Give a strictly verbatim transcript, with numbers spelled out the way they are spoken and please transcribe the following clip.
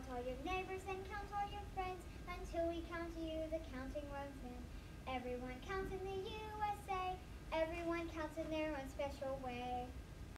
Count all your neighbors and count all your friends. Until we count you, the counting runs in. Everyone counts in the